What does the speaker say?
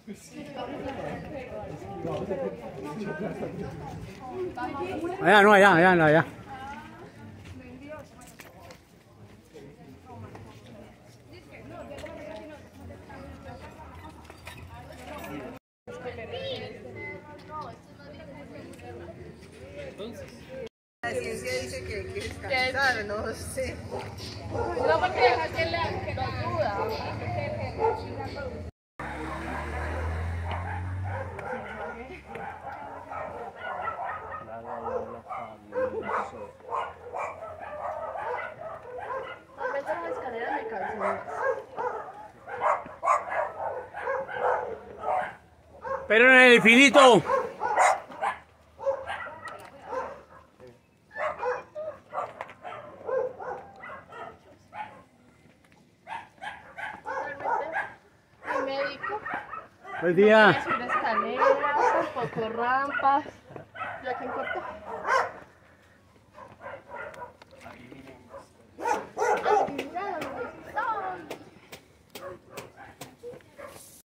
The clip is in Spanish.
Allá no, allá no, allá. La ciencia dice que hay que descansar, no sé. No, porque deja que lo ayuda. Realmente las escaleras me cansan más. Pero en el infinito. Mi médico. Buen día. Subir escaleras, tampoco rampas. ¿Ya quién cortó?